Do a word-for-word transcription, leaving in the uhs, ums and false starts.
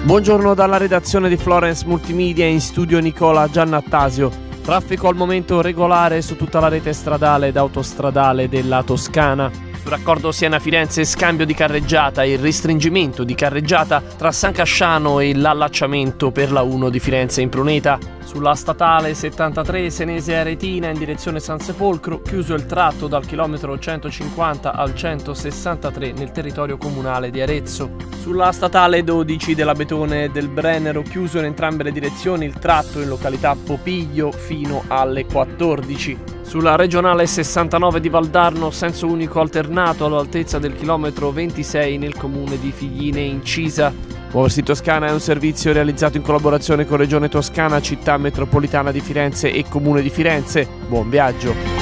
Buongiorno dalla redazione di Florence Multimedia, in studio Nicola Giannattasio. Traffico al momento regolare su tutta la rete stradale ed autostradale della Toscana. Sul raccordo Siena-Firenze scambio di carreggiata e il restringimento di carreggiata tra San Casciano e l'allacciamento per la uno di Firenze in Pruneta. Sulla statale settantatré Senese-Aretina in direzione San Sepolcro, chiuso il tratto dal chilometro centocinquanta al centosessantatré nel territorio comunale di Arezzo. Sulla statale dodici della Betone del Brennero, chiuso in entrambe le direzioni il tratto in località Popiglio fino alle quattordici. Sulla regionale sessantanove di Valdarno, senso unico alternato all'altezza del chilometro ventisei nel comune di Figline Incisa. Muoversi Toscana è un servizio realizzato in collaborazione con Regione Toscana, Città Metropolitana di Firenze e Comune di Firenze. Buon viaggio!